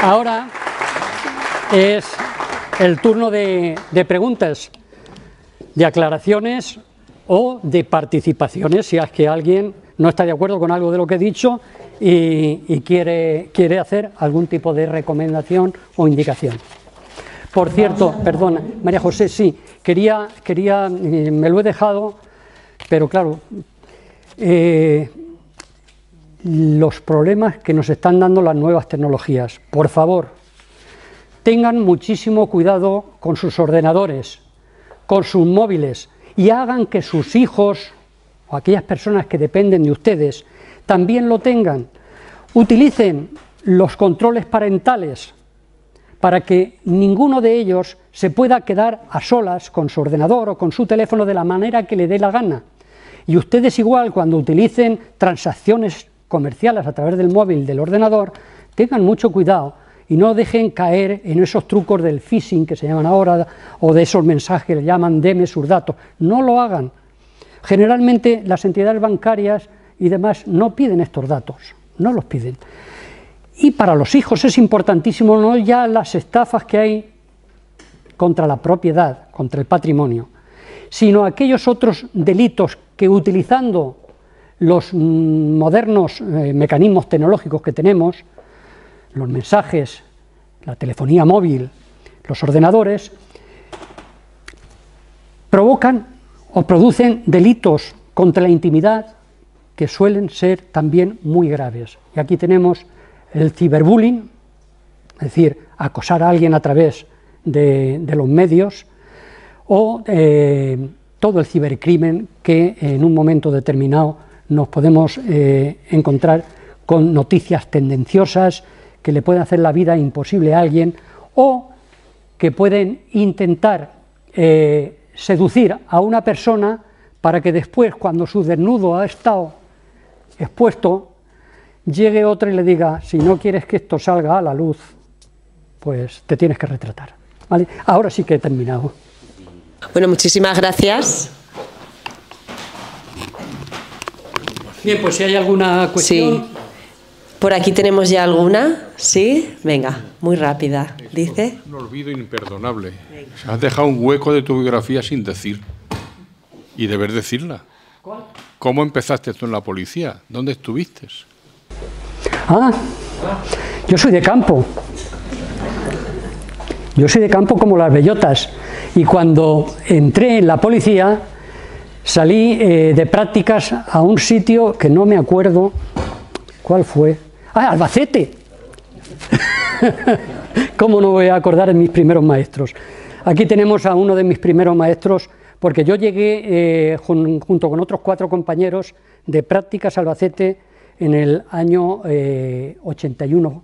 Ahora es el turno de preguntas, de aclaraciones o de participaciones, si es que alguien no está de acuerdo con algo de lo que he dicho y quiere hacer algún tipo de recomendación o indicación. Por cierto, perdona, María José, sí, quería me lo he dejado, pero claro, los problemas que nos están dando las nuevas tecnologías. Por favor, tengan muchísimo cuidado con sus ordenadores, con sus móviles, y hagan que sus hijos o aquellas personas que dependen de ustedes también lo tengan. Utilicen los controles parentales para que ninguno de ellos se pueda quedar a solas con su ordenador o con su teléfono de la manera que le dé la gana. Y ustedes igual, cuando utilicen transacciones comerciales a través del móvil, del ordenador, tengan mucho cuidado y no dejen caer en esos trucos del phishing que se llaman ahora, o de esos mensajes que le llaman deme sus datos. No lo hagan. Generalmente las entidades bancarias y demás no piden estos datos, no los piden. Y para los hijos es importantísimo no ya las estafas que hay contra la propiedad, contra el patrimonio, sino aquellos otros delitos que, utilizando los modernos mecanismos tecnológicos que tenemos, los mensajes, la telefonía móvil, los ordenadores, provocan o producen delitos contra la intimidad que suelen ser también muy graves. Y aquí tenemos el ciberbullying, es decir, acosar a alguien a través de los medios, o todo el cibercrimen que en un momento determinado nos podemos encontrar con noticias tendenciosas que le pueden hacer la vida imposible a alguien, o que pueden intentar seducir a una persona para que después, cuando su desnudo ha estado expuesto, llegue otra y le diga: si no quieres que esto salga a la luz, pues te tienes que retratar. ¿Vale? Ahora sí que he terminado. Bueno, muchísimas gracias. Bien, pues si hay alguna cuestión... Sí. Por aquí tenemos ya alguna. ¿Sí? Venga, muy rápida. Dice... Un olvido imperdonable. Has dejado un hueco de tu biografía sin decir. Y deber decirla. ¿Cuál? ¿Cómo empezaste tú en la policía? ¿Dónde estuviste? Ah, yo soy de campo. Yo soy de campo como las bellotas. Y cuando entré en la policía, salí de prácticas a un sitio que no me acuerdo cuál fue. ¡Ah, Albacete! ¿Cómo no voy a acordar de mis primeros maestros? Aquí tenemos a uno de mis primeros maestros, porque yo llegué junto con otros 4 compañeros de prácticas a Albacete en el año 82.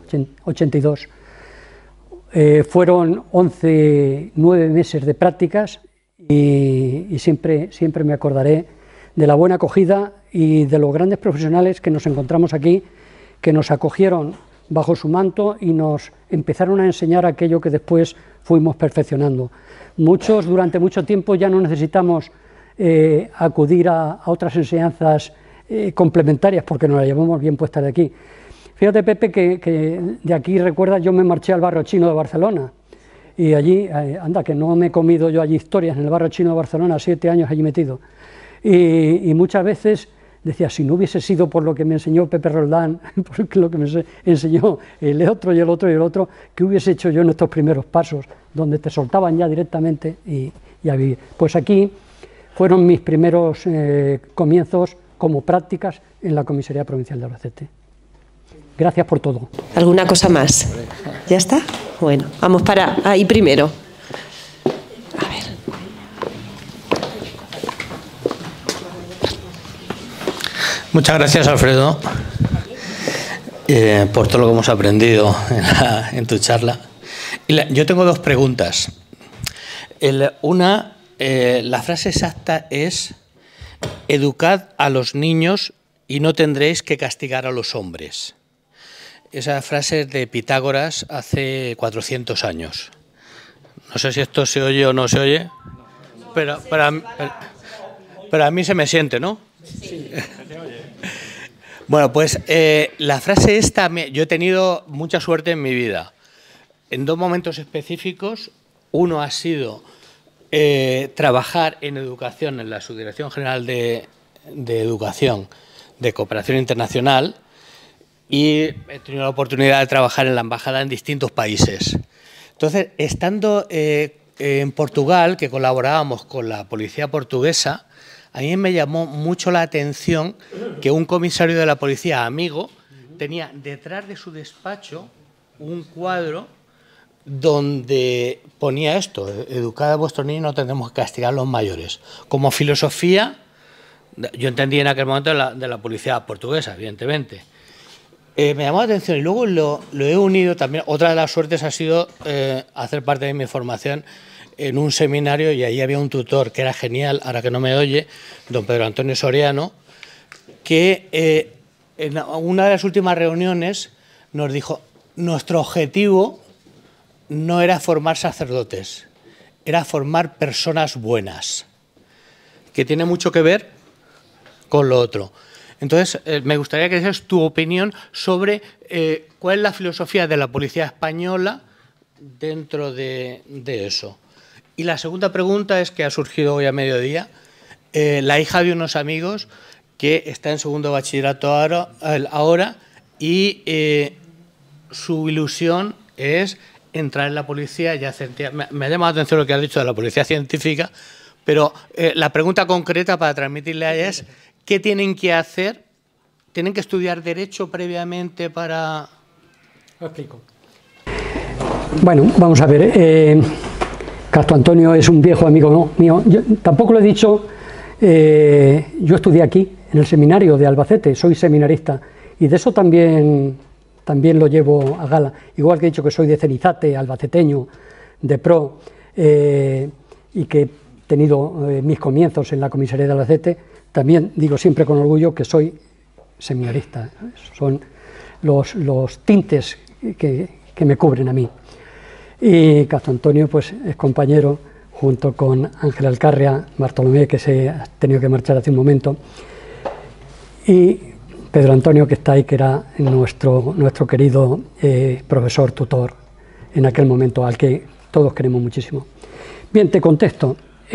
Fueron 9 meses de prácticas y siempre me acordaré de la buena acogida y de los grandes profesionales que nos encontramos aquí, que nos acogieron bajo su manto y nos empezaron a enseñar aquello que después fuimos perfeccionando. Muchos, durante mucho tiempo, ya no necesitamos acudir a otras enseñanzas complementarias porque nos las llevamos bien puestas de aquí. Fíjate, Pepe, que de aquí, recuerdas, yo me marché al barrio chino de Barcelona y allí, anda, que no me he comido yo allí historias, en el barrio chino de Barcelona, 7 años allí metido. Y muchas veces decía, si no hubiese sido por lo que me enseñó Pepe Roldán, por lo que me enseñó el otro y el otro y el otro, ¿qué hubiese hecho yo en estos primeros pasos, donde te soltaban ya directamente y a vivir? Pues aquí fueron mis primeros comienzos como prácticas en la Comisaría Provincial de Albacete. Gracias por todo. ¿Alguna cosa más? ¿Ya está? Bueno, vamos para ahí primero. A ver. Muchas gracias, Alfredo, por todo lo que hemos aprendido en tu charla. Yo tengo 2 preguntas. Una, la frase exacta es: educad a los niños y no tendréis que castigar a los hombres. Esa frase es de Pitágoras hace 400 años. No sé si esto se oye o no se oye, pero a mí se me siente, ¿no? Sí. Bueno, pues la frase esta, yo he tenido mucha suerte en mi vida. En dos momentos específicos. Uno ha sido trabajar en educación en la Subdirección General de Educación de Cooperación Internacional, y he tenido la oportunidad de trabajar en la embajada en distintos países. Entonces, estando en Portugal, que colaborábamos con la policía portuguesa, a mí me llamó mucho la atención que un comisario de la policía amigo tenía detrás de su despacho un cuadro donde ponía esto: educad a vuestros niños, no tendremos que castigar a los mayores. Como filosofía, yo entendí en aquel momento de la policía portuguesa, evidentemente. Me llamó la atención y luego lo he unido también. Otra de las suertes ha sido hacer parte de mi formación en un seminario, y ahí había un tutor que era genial, ahora que no me oye, don Pedro Antonio Soriano, que en una de las últimas reuniones nos dijo: nuestro objetivo no era formar sacerdotes, era formar personas buenas, que tiene mucho que ver con lo otro. Entonces, me gustaría que des tu opinión sobre cuál es la filosofía de la policía española dentro de eso. Y la segunda pregunta es que ha surgido hoy a mediodía. La hija de unos amigos que está en segundo bachillerato ahora y su ilusión es entrar en la policía. Me ha llamado la atención lo que has dicho de la policía científica, pero la pregunta concreta para transmitirle a ella es: ¿qué tienen que hacer? ¿Tienen que estudiar Derecho previamente para...? Lo explico. Bueno, vamos a ver. Castro Antonio es un viejo amigo mío. Yo tampoco lo he dicho. Yo estudié aquí, en el seminario de Albacete, soy seminarista, y de eso también lo llevo a gala. Igual que he dicho que soy de Cenizate, albaceteño, de pro, y que he tenido mis comienzos en la comisaría de Albacete, también digo siempre con orgullo que soy seminarista. Son los tintes que me cubren a mí. Y Castro Antonio pues es compañero, junto con Ángel Alcarria, Bartolomé, que se ha tenido que marchar hace un momento, y Pedro Antonio, que está ahí, que era nuestro querido profesor, tutor, en aquel momento, al que todos queremos muchísimo. Bien, te contesto.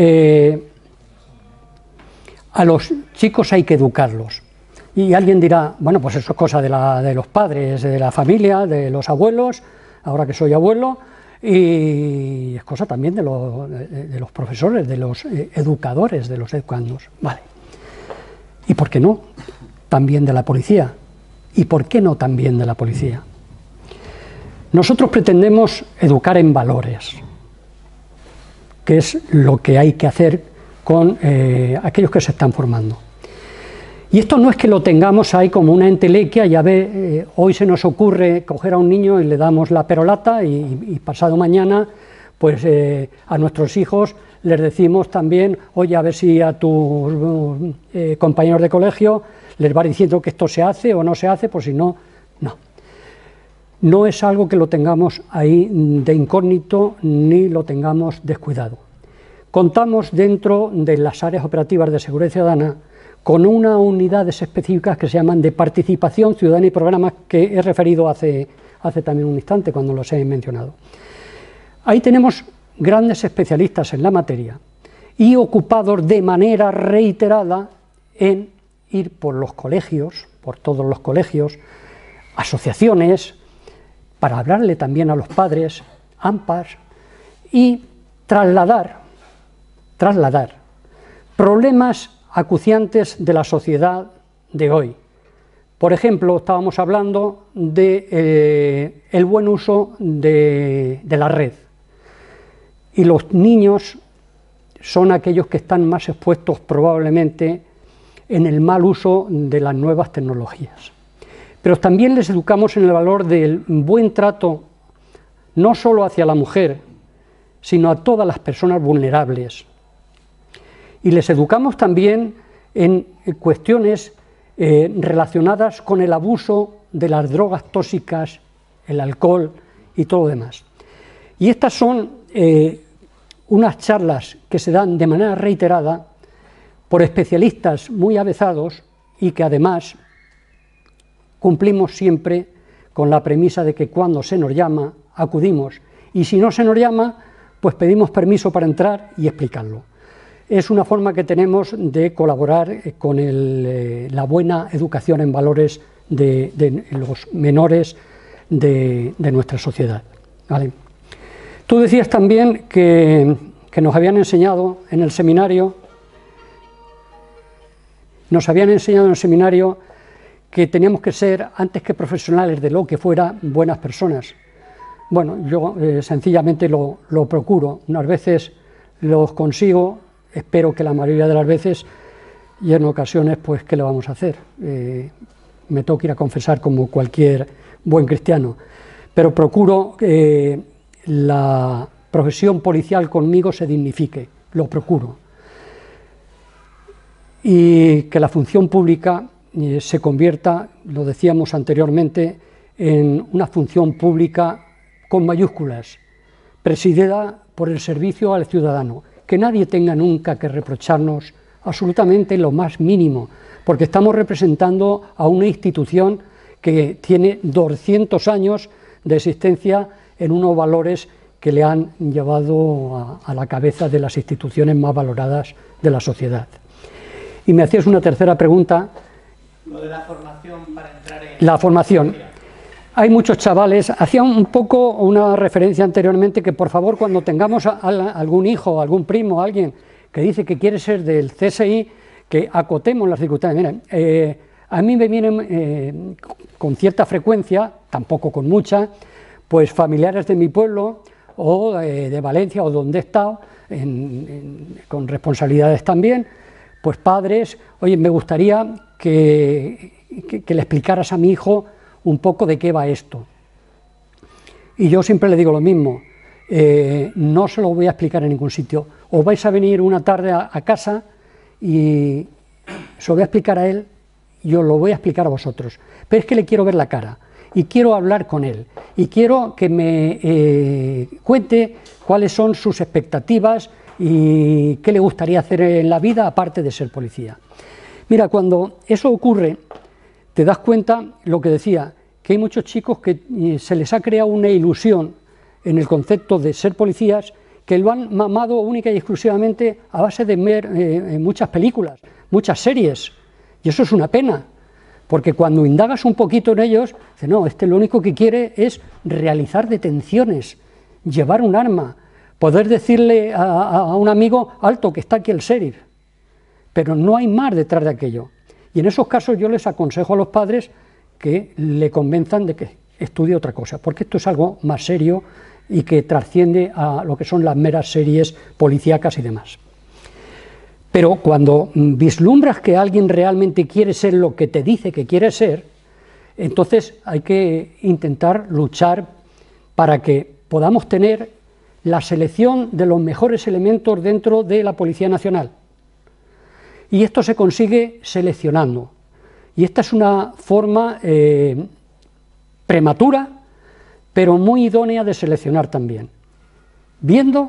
A los chicos hay que educarlos. Y alguien dirá: bueno, pues eso es cosa de los padres, de la familia, de los abuelos, ahora que soy abuelo, y es cosa también de los profesores, de los educadores, de los educandos. Vale. ¿Y por qué no? También de la policía. ¿Y por qué no también de la policía? Nosotros pretendemos educar en valores, que es lo que hay que hacer con aquellos que se están formando. Y esto no es que lo tengamos ahí como una entelequia. Ya ve, hoy se nos ocurre coger a un niño y le damos la perolata, y pasado mañana pues a nuestros hijos les decimos también: oye, a ver si a tus compañeros de colegio les va diciendo que esto se hace o no se hace, pues si no, no. No es algo que lo tengamos ahí de incógnito ni lo tengamos descuidado. Contamos dentro de las áreas operativas de seguridad ciudadana con unas unidades específicas que se llaman de participación ciudadana y programas, que he referido hace también un instante cuando los he mencionado. Ahí tenemos grandes especialistas en la materia y ocupados de manera reiterada en ir por los colegios, por todos los colegios, asociaciones, para hablarle también a los padres, AMPAs, y trasladar problemas acuciantes de la sociedad de hoy. Por ejemplo, estábamos hablando de el buen uso de la red, y los niños son aquellos que están más expuestos probablemente en el mal uso de las nuevas tecnologías. Pero también les educamos en el valor del buen trato, no solo hacia la mujer, sino a todas las personas vulnerables. Y les educamos también en cuestiones relacionadas con el abuso de las drogas tóxicas, el alcohol y todo lo demás. Y estas son unas charlas que se dan de manera reiterada por especialistas muy avezados, y que además cumplimos siempre con la premisa de que cuando se nos llama, acudimos, y si no se nos llama, pues pedimos permiso para entrar y explicarlo. Es una forma que tenemos de colaborar con la buena educación en valores de los menores de nuestra sociedad. ¿Vale? Tú decías también que nos habían enseñado en el seminario, que teníamos que ser, antes que profesionales de lo que fuera, buenas personas. Bueno, yo sencillamente lo procuro. Unas veces los consigo, espero que la mayoría de las veces, y en ocasiones, pues, ¿qué le vamos a hacer? Me toca ir a confesar como cualquier buen cristiano, pero procuro que la profesión policial conmigo se dignifique, lo procuro. Y que la función pública se convierta, lo decíamos anteriormente, en una función pública con mayúsculas, presidida por el servicio al ciudadano, que nadie tenga nunca que reprocharnos absolutamente lo más mínimo, porque estamos representando a una institución que tiene 200 años de existencia en unos valores que le han llevado a la cabeza de las instituciones más valoradas de la sociedad. Y me hacías una tercera pregunta. Lo de la formación para entrar en... La formación. Hay muchos chavales, hacía un poco una referencia anteriormente, que por favor cuando tengamos algún hijo, algún primo, alguien que dice que quiere ser del CSI, que acotemos las circunstancias. Miren, a mí me vienen con cierta frecuencia, tampoco con mucha, pues familiares de mi pueblo o de Valencia o donde he estado, con responsabilidades también, pues padres, oye, me gustaría que le explicaras a mi hijo un poco de qué va esto. Y yo siempre le digo lo mismo, no se lo voy a explicar en ningún sitio, os vais a venir una tarde a casa y se lo voy a explicar a él, yo lo voy a explicar a vosotros, pero es que le quiero ver la cara y quiero hablar con él y quiero que me cuente cuáles son sus expectativas y qué le gustaría hacer en la vida aparte de ser policía. Mira, cuando eso ocurre, te das cuenta, lo que decía, que hay muchos chicos que se les ha creado una ilusión en el concepto de ser policías, que lo han mamado única y exclusivamente a base de ver muchas películas, muchas series, y eso es una pena, porque cuando indagas un poquito en ellos, dice, no, lo único que quiere es realizar detenciones, llevar un arma, poder decirle a un amigo, alto, que está aquí el sheriff, pero no hay más detrás de aquello. Y en esos casos yo les aconsejo a los padres que le convenzan de que estudie otra cosa, porque esto es algo más serio y que trasciende a lo que son las meras series policíacas y demás. Pero cuando vislumbras que alguien realmente quiere ser lo que te dice que quiere ser, entonces hay que intentar luchar para que podamos tener la selección de los mejores elementos dentro de la Policía Nacional. Y esto se consigue seleccionando. Y esta es una forma prematura, pero muy idónea de seleccionar también. Viendo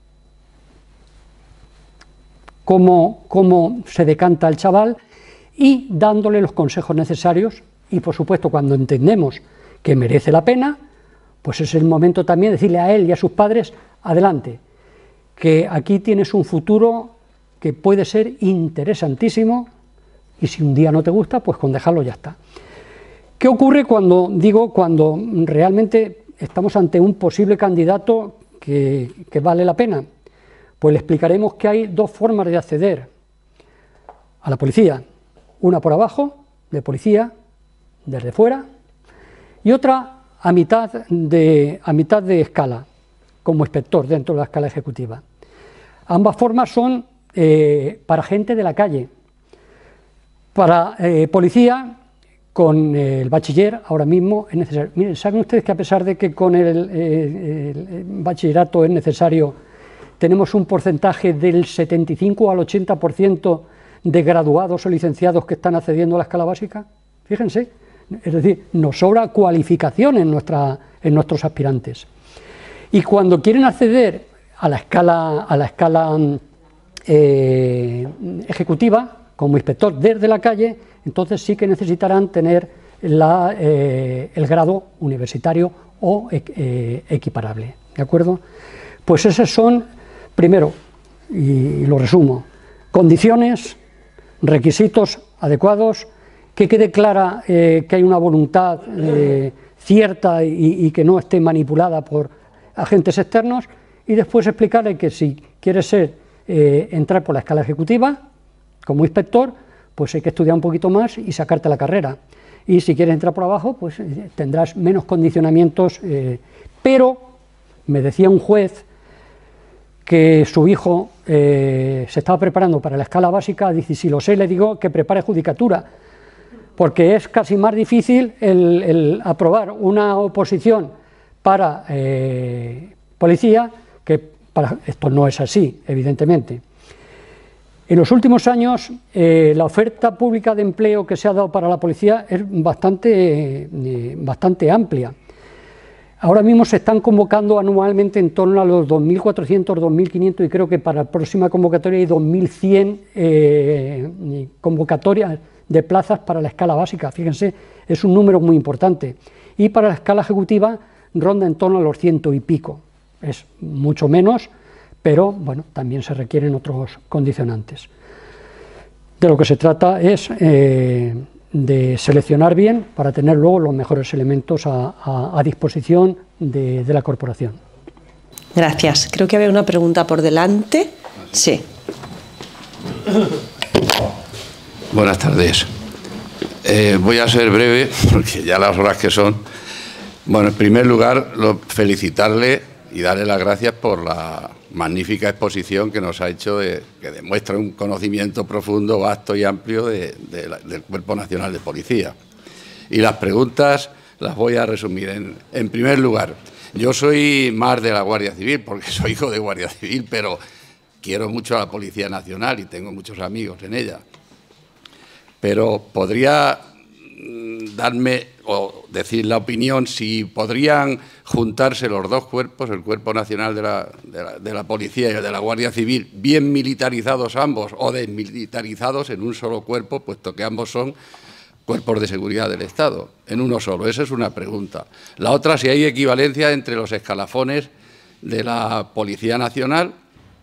cómo se decanta el chaval y dándole los consejos necesarios. Y por supuesto, cuando entendemos que merece la pena, pues es el momento también de decirle a él y a sus padres, adelante, que aquí tienes un futuro que puede ser interesantísimo, y si un día no te gusta, pues con dejarlo ya está. ¿Qué ocurre cuando realmente estamos ante un posible candidato que vale la pena? Pues le explicaremos que hay dos formas de acceder a la policía, una por abajo, de policía, desde fuera, y otra a mitad de escala, como inspector dentro de la escala ejecutiva. Ambas formas son para gente de la calle. Para policía, con el bachiller, ahora mismo es necesario. Miren, ¿saben ustedes que a pesar de que con el bachillerato es necesario, tenemos un porcentaje del 75 al 80% de graduados o licenciados que están accediendo a la escala básica? Fíjense, es decir, nos sobra cualificación en nuestros aspirantes. Y cuando quieren acceder a la escala ejecutiva, como inspector desde la calle, entonces sí que necesitarán tener el grado universitario o equiparable, ¿de acuerdo? Pues esos son, primero, y lo resumo, condiciones, requisitos adecuados, que quede clara que hay una voluntad cierta y que no esté manipulada por agentes externos, y después explicarle que si quieres entrar por la escala ejecutiva como inspector, pues hay que estudiar un poquito más y sacarte la carrera, y si quieres entrar por abajo, pues tendrás menos condicionamientos, pero me decía un juez que su hijo se estaba preparando para la escala básica. Dice, si lo sé, le digo que prepare judicatura, porque es casi más difícil el aprobar una oposición para policía que para... Esto no es así, evidentemente. En los últimos años, la oferta pública de empleo que se ha dado para la policía es bastante amplia. Ahora mismo se están convocando anualmente en torno a los 2.400, 2.500, y creo que para la próxima convocatoria hay 2.100 convocatorias de plazas para la escala básica. Fíjense, es un número muy importante. Y para la escala ejecutiva ronda en torno a los 100 y pico. Es mucho menos, pero bueno, también se requieren otros condicionantes. De lo que se trata es de seleccionar bien para tener luego los mejores elementos a disposición de la corporación. Gracias. Creo que había una pregunta por delante. Sí. Buenas tardes. Voy a ser breve, porque ya las horas que son. Bueno, en primer lugar, felicitarle y darle las gracias por la magnífica exposición que nos ha hecho, que demuestra un conocimiento profundo, vasto y amplio del Cuerpo Nacional de Policía. Y las preguntas las voy a resumir. En primer lugar, yo soy más de la Guardia Civil, porque soy hijo de Guardia Civil, pero quiero mucho a la Policía Nacional y tengo muchos amigos en ella. Pero podría darme o decir la opinión si podrían juntarse los dos cuerpos, el Cuerpo Nacional de la Policía y el de la Guardia Civil, bien militarizados ambos o desmilitarizados en un solo cuerpo, puesto que ambos son cuerpos de seguridad del Estado, en uno solo. Esa es una pregunta. La otra, si hay equivalencia entre los escalafones de la Policía Nacional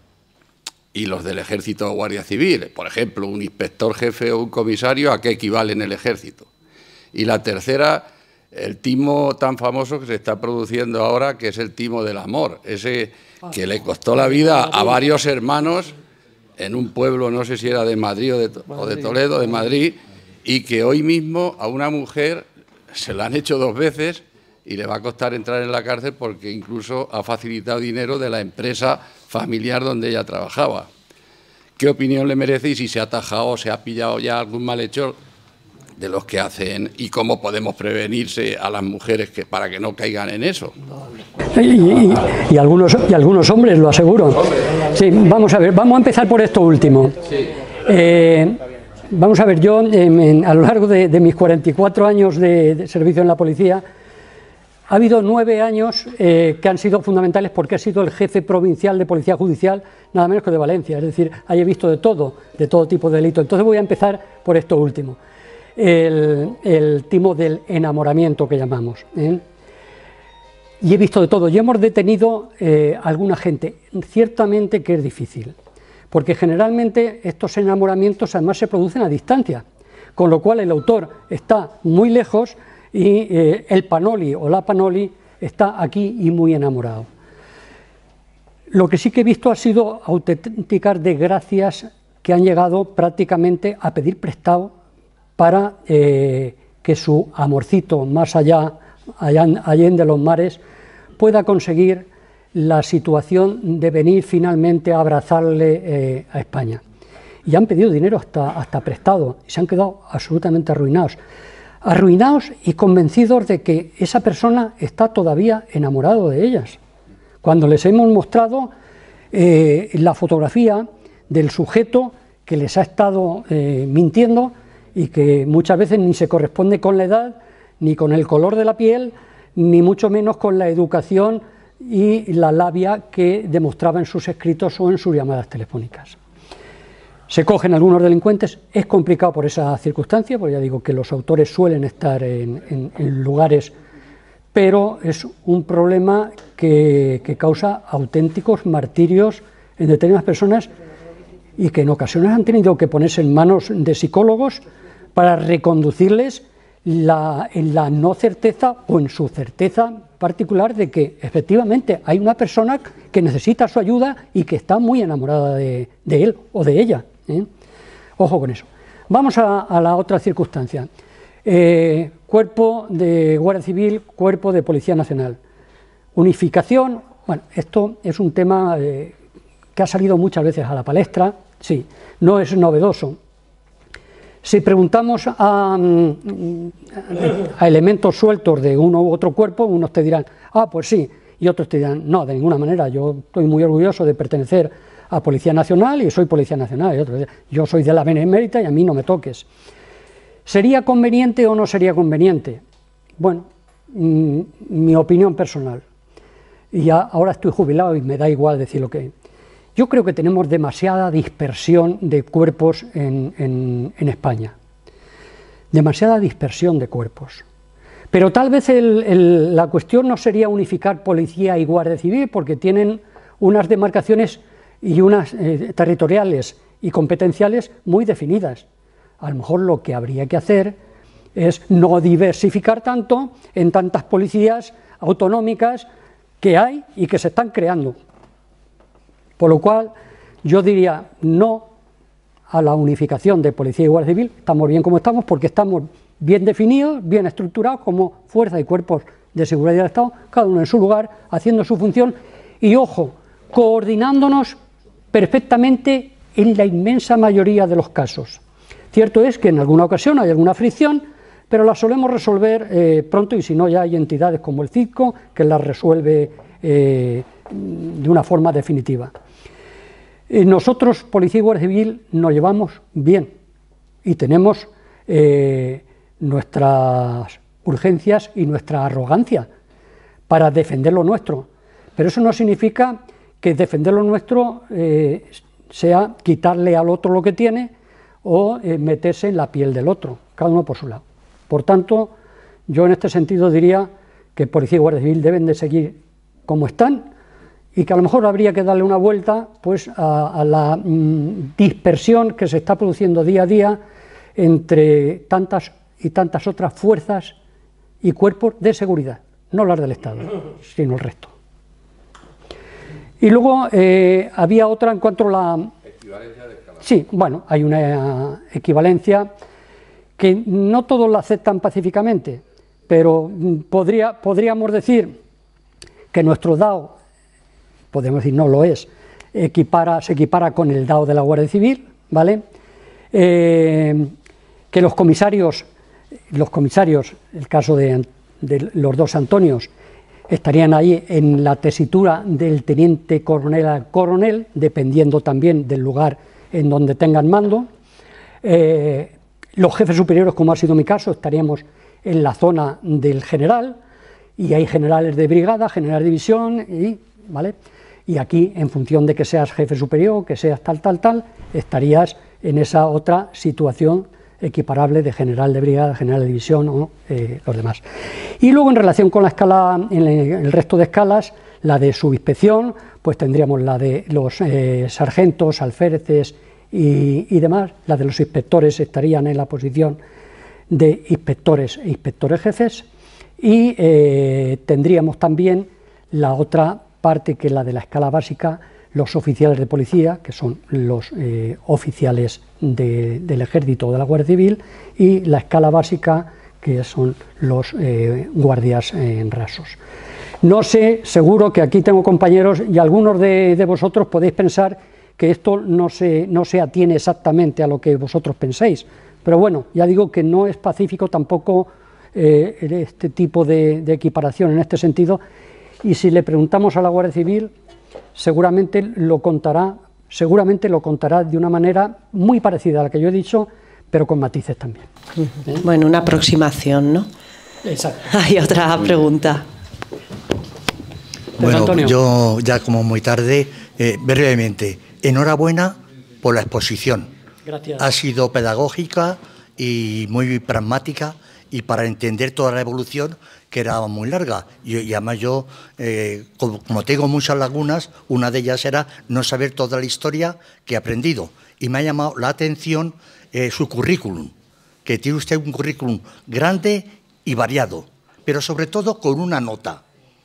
y los del Ejército o Guardia Civil. Por ejemplo, un inspector jefe o un comisario, ¿a qué equivale en el Ejército? Y la tercera, el timo tan famoso que se está produciendo ahora, que es el timo del amor, ese que le costó la vida a varios hermanos en un pueblo, no sé si era de Madrid o de Toledo, de Madrid, y que hoy mismo a una mujer se la han hecho 2 veces y le va a costar entrar en la cárcel porque incluso ha facilitado dinero de la empresa familiar donde ella trabajaba. ¿Qué opinión le merece y si se ha atajado o se ha pillado ya algún malhechor de los que hacen y cómo podemos prevenirse a las mujeres para que no caigan en eso? Y algunos hombres, lo aseguro. Sí, vamos a ver, vamos a empezar por esto último. Vamos a ver, yo a lo largo de mis 44 años de servicio en la policía, ha habido 9 años que han sido fundamentales porque he sido el jefe provincial de Policía Judicial, nada menos que de Valencia, es decir, ahí he visto de todo tipo de delito. Entonces voy a empezar por esto último. El timo del enamoramiento que llamamos, y he visto de todo, y hemos detenido alguna gente, ciertamente que es difícil, porque generalmente estos enamoramientos además se producen a distancia, con lo cual el autor está muy lejos y el panoli o la panoli está aquí y muy enamorado. Lo que sí que he visto ha sido auténticas desgracias que han llegado prácticamente a pedir prestado para que su amorcito más allá de los mares pueda conseguir la situación de venir finalmente a abrazarle a España. Y han pedido dinero hasta prestado y se han quedado absolutamente arruinados y convencidos de que esa persona está todavía enamorado de ellas. Cuando les hemos mostrado la fotografía del sujeto que les ha estado mintiendo y que muchas veces ni se corresponde con la edad, ni con el color de la piel, ni mucho menos con la educación y la labia que demostraba en sus escritos o en sus llamadas telefónicas. se cogen algunos delincuentes. Es complicado por esa circunstancia, porque ya digo que los autores suelen estar en lugares, pero es un problema que causa auténticos martirios en determinadas personas y que en ocasiones han tenido que ponerse en manos de psicólogos para reconducirles en la no certeza o en su certeza particular de que efectivamente hay una persona que necesita su ayuda y que está muy enamorada de él o de ella, ¿eh? Ojo con eso. Vamos a la otra circunstancia. Cuerpo de Guardia Civil, Cuerpo de Policía Nacional. Unificación, bueno, esto es un tema que ha salido muchas veces a la palestra, sí, no es novedoso. Si preguntamos a elementos sueltos de uno u otro cuerpo, unos te dirán, ah, pues sí, y otros te dirán, no, de ninguna manera, yo estoy muy orgulloso de pertenecer a Policía Nacional y soy Policía Nacional, y otros, yo soy de la Benemérita y a mí no me toques. ¿Sería conveniente o no sería conveniente? Bueno, mi opinión personal, y ya ahora estoy jubilado y me da igual decir lo que... Yo creo que tenemos demasiada dispersión de cuerpos en España, demasiada dispersión de cuerpos. Pero tal vez la cuestión no sería unificar Policía y Guardia Civil, porque tienen unas demarcaciones y unas territoriales y competenciales muy definidas. A lo mejor lo que habría que hacer es no diversificar tanto en tantas policías autonómicas que hay y que se están creando. Por lo cual, yo diría no a la unificación de Policía y Guardia Civil. Estamos bien como estamos, porque estamos bien definidos, bien estructurados como fuerzas y cuerpos de seguridad del Estado, cada uno en su lugar, haciendo su función y, ojo, coordinándonos perfectamente en la inmensa mayoría de los casos. Cierto es que en alguna ocasión hay alguna fricción, pero la solemos resolver pronto, y si no, ya hay entidades como el CIDCO que las resuelve de una forma definitiva. Nosotros, Policía y Guardia Civil, nos llevamos bien y tenemos nuestras urgencias y nuestra arrogancia para defender lo nuestro, pero eso no significa que defender lo nuestro sea quitarle al otro lo que tiene o meterse en la piel del otro, cada uno por su lado. Por tanto, yo en este sentido diría que Policía y Guardia Civil deben de seguir como están, y que a lo mejor habría que darle una vuelta pues a la dispersión que se está produciendo día a día entre tantas y tantas otras fuerzas y cuerpos de seguridad, no las del Estado, sino el resto. Y luego había otra en cuanto a la... Equivalencia de escala. Sí, bueno, hay una equivalencia que no todos la aceptan pacíficamente, pero podríamos decir que nuestro DAO, podemos decir no lo es, se equipara con el DAO de la Guardia Civil, ¿vale? Que los comisarios, el caso de los dos Antonios, estarían ahí en la tesitura del teniente coronel al coronel, dependiendo también del lugar en donde tengan mando. Los jefes superiores, como ha sido mi caso, estaríamos en la zona del general, y hay generales de brigada, general de división, ¿vale? Y aquí, en función de que seas jefe superior, que seas tal, estarías en esa otra situación equiparable de general de brigada, general de división o los demás. Y luego, en relación con la escala, en el resto de escalas, la de subinspección, pues tendríamos la de los sargentos, alféreces y demás. La de los inspectores estarían en la posición de inspectores e inspectores jefes, y tendríamos también la otra parte, que es la de la escala básica, los oficiales de policía, que son los oficiales del Ejército o de la Guardia Civil, y la escala básica, que son los guardias rasos. No sé, seguro que aquí tengo compañeros, y algunos de vosotros podéis pensar que esto no se atiene exactamente a lo que vosotros penséis, pero bueno, ya digo que no es pacífico tampoco este tipo de equiparación en este sentido, y si le preguntamos a la Guardia Civil, seguramente lo contará de una manera muy parecida a la que yo he dicho, pero con matices también. Bueno, una aproximación, ¿no? Exacto. Hay otra pregunta. Bueno, Antonio. yo ya como muy tarde, brevemente, enhorabuena por la exposición, Gracias. Ha sido pedagógica y muy pragmática, y para entender toda la evolución, que era muy larga. Y además yo, como tengo muchas lagunas, una de ellas era no saber toda la historia que he aprendido. Y me ha llamado la atención su currículum, que tiene usted un currículum grande y variado, pero sobre todo con una nota,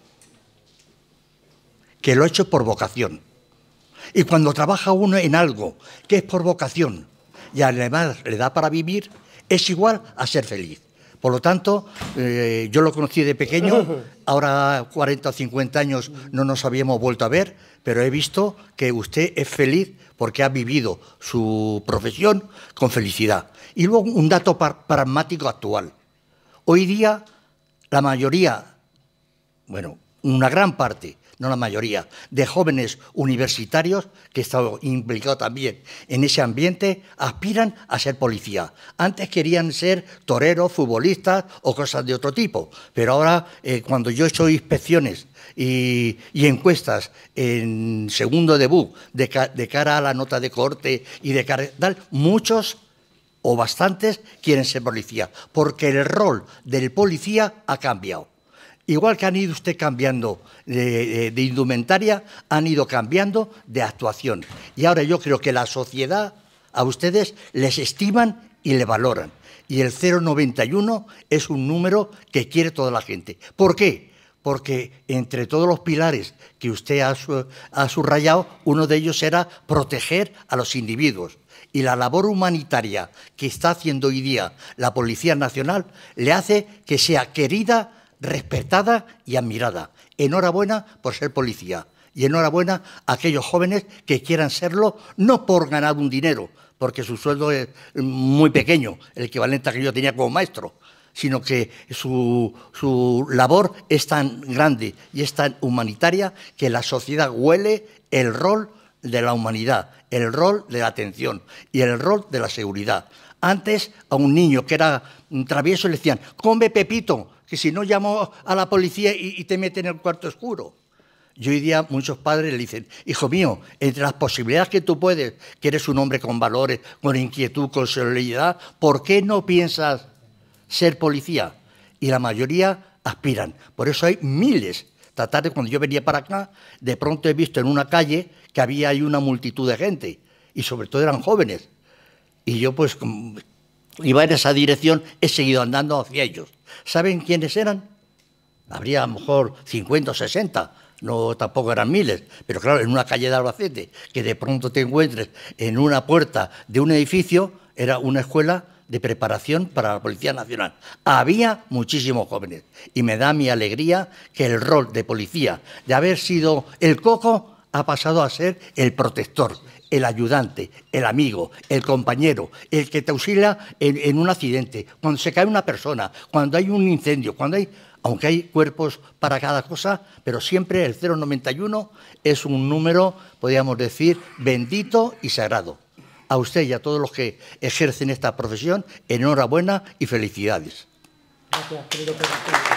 que lo ha hecho por vocación. Y cuando trabaja uno en algo que es por vocación y además le da para vivir, es igual a ser feliz. Por lo tanto, yo lo conocí de pequeño, ahora 40 o 50 años no nos habíamos vuelto a ver, pero he visto que usted es feliz porque ha vivido su profesión con felicidad. Y luego un dato pragmático actual. Hoy día la mayoría, bueno, una gran parte, no la mayoría, de jóvenes universitarios que he estado implicado también en ese ambiente, aspiran a ser policía. Antes querían ser toreros, futbolistas o cosas de otro tipo, pero ahora cuando yo he hecho inspecciones y encuestas en segundo debut de cara a la nota de corte y de cara a tal, muchos o bastantes quieren ser policía, porque el rol del policía ha cambiado. Igual que han ido usted cambiando de indumentaria, han ido cambiando de actuación. Y ahora yo creo que la sociedad a ustedes les estiman y le valoran. Y el 091 es un número que quiere toda la gente. ¿Por qué? Porque entre todos los pilares que usted ha subrayado, uno de ellos era proteger a los individuos. Y la labor humanitaria que está haciendo hoy día la Policía Nacional le hace que sea querida, respetada y admirada. Enhorabuena por ser policía y enhorabuena a aquellos jóvenes que quieran serlo, no por ganar un dinero, porque su sueldo es muy pequeño, el equivalente a que yo tenía como maestro, sino que su labor es tan grande y es tan humanitaria que la sociedad huele el rol de la humanidad, el rol de la atención y el rol de la seguridad. Antes a un niño que era travieso le decían, come Pepito, que si no llamo a la policía y te meten en el cuarto oscuro. Y hoy día muchos padres le dicen, hijo mío, entre las posibilidades que tú puedes, que eres un hombre con valores, con inquietud, con solidaridad, ¿por qué no piensas ser policía? Y la mayoría aspiran. Por eso hay miles. Esta tarde, cuando yo venía para acá, de pronto he visto en una calle que había ahí una multitud de gente, y sobre todo eran jóvenes. Y yo, pues, iba en esa dirección, he seguido andando hacia ellos. ¿Saben quiénes eran? Habría a lo mejor 50 o 60, no, tampoco eran miles, pero claro, en una calle de Albacete, que de pronto te encuentres en una puerta de un edificio, era una escuela de preparación para la Policía Nacional. Había muchísimos jóvenes y me da mi alegría que el rol de policía, de haber sido el coco, ha pasado a ser el protector, el ayudante, el amigo, el compañero, el que te auxilia en un accidente, cuando se cae una persona, cuando hay un incendio, aunque hay cuerpos para cada cosa, pero siempre el 091 es un número, podríamos decir, bendito y sagrado. A usted y a todos los que ejercen esta profesión, enhorabuena y felicidades. Gracias, querido Pedro.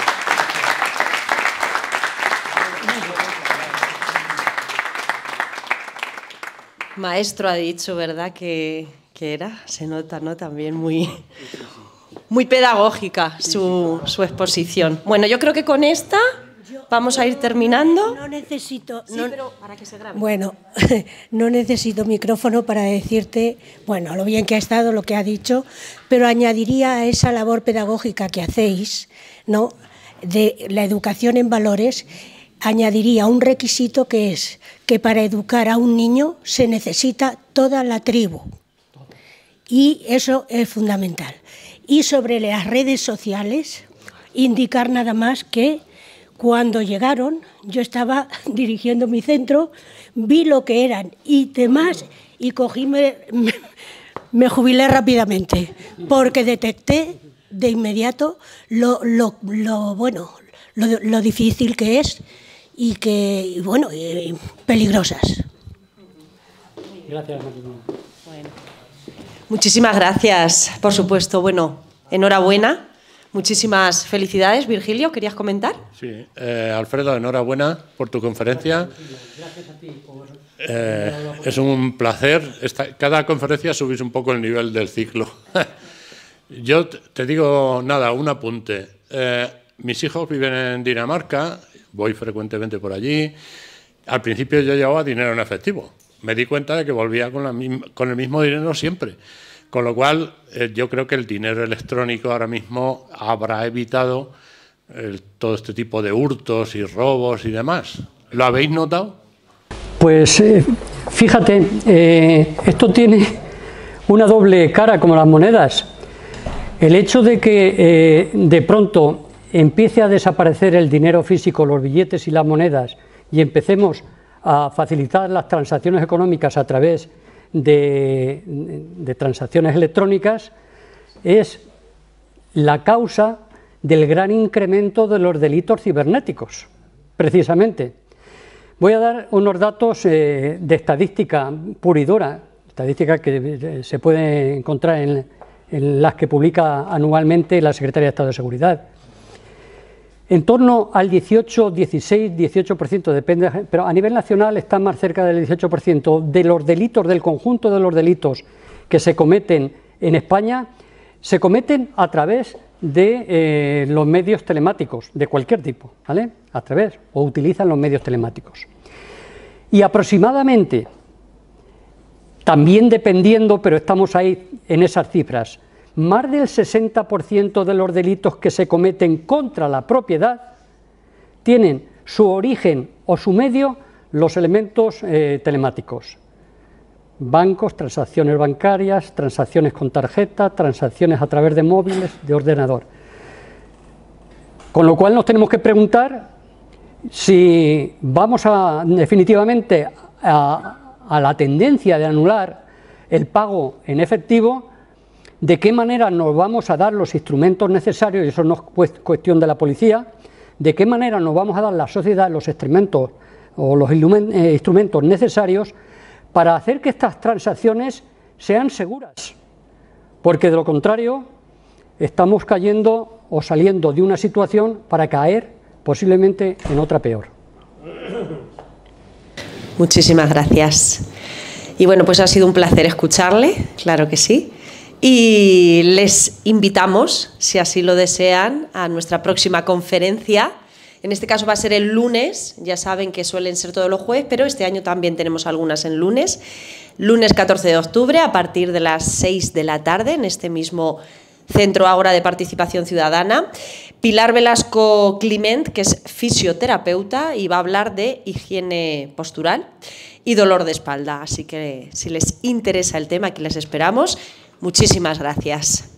Maestro ha dicho, ¿verdad? Que era, se nota, ¿no? También muy pedagógica su exposición. Bueno, yo creo que con esta vamos a ir terminando. No necesito... Sí, pero para que se grabe. Bueno, no necesito micrófono para decirte, bueno, lo bien que ha estado, lo que ha dicho, pero añadiría a esa labor pedagógica que hacéis, ¿no?, de la educación en valores, añadiría un requisito que es que para educar a un niño se necesita toda la tribu. Y eso es fundamental. Y sobre las redes sociales, indicar nada más que cuando llegaron, yo estaba dirigiendo mi centro, vi lo que eran y demás, y me jubilé rápidamente, porque detecté de inmediato lo difícil que es y que, bueno, peligrosas. Gracias, Marina. Bueno, muchísimas gracias, por supuesto. Bueno, enhorabuena Muchísimas felicidades. Virgilio, ¿querías comentar? Sí, Alfredo, enhorabuena por tu conferencia. Gracias a ti. Es un placer. Cada conferencia subís un poco el nivel del ciclo. Yo te digo, nada, un apunte. Mis hijos viven en Dinamarca, voy frecuentemente por allí. Al principio yo llevaba dinero en efectivo. Me di cuenta de que volvía con el mismo dinero siempre. Con lo cual, yo creo que el dinero electrónico ahora mismo habrá evitado todo este tipo de hurtos y robos y demás. ¿Lo habéis notado? Pues fíjate, esto tiene una doble cara como las monedas. El hecho de que de pronto empiece a desaparecer el dinero físico, los billetes y las monedas, y empecemos a facilitar las transacciones económicas a través de transacciones electrónicas, es la causa del gran incremento de los delitos cibernéticos, precisamente. Voy a dar unos datos de estadística pura y dura, estadística que se puede encontrar en las que publica anualmente la Secretaría de Estado de Seguridad. En torno al 18, 16, 18%, depende, pero a nivel nacional está más cerca del 18% de los delitos, del conjunto de los delitos que se cometen en España, se cometen a través de los medios telemáticos, de cualquier tipo, ¿vale? A través, o utilizan los medios telemáticos. Y aproximadamente, también dependiendo, pero estamos ahí en esas cifras, más del 60% de los delitos que se cometen contra la propiedad tienen su origen o su medio los elementos telemáticos. Bancos, transacciones bancarias, transacciones con tarjeta, transacciones a través de móviles, de ordenador. Con lo cual nos tenemos que preguntar si vamos definitivamente a la tendencia de anular el pago en efectivo, de qué manera nos vamos a dar los instrumentos necesarios, y eso no es cuestión de la policía, de qué manera nos vamos a dar la sociedad los instrumentos o los instrumentos necesarios para hacer que estas transacciones sean seguras, porque de lo contrario estamos cayendo o saliendo de una situación para caer posiblemente en otra peor. Muchísimas gracias. Y bueno, pues ha sido un placer escucharle, claro que sí. Y les invitamos, si así lo desean, a nuestra próxima conferencia. En este caso va a ser el lunes, ya saben que suelen ser todos los jueves, pero este año también tenemos algunas en lunes. Lunes 14 de octubre, a partir de las 6 de la tarde, en este mismo Centro Ágora de Participación Ciudadana. Pilar Velasco Climent, que es fisioterapeuta, y va a hablar de higiene postural y dolor de espalda. Así que si les interesa el tema, aquí les esperamos. Muchísimas gracias.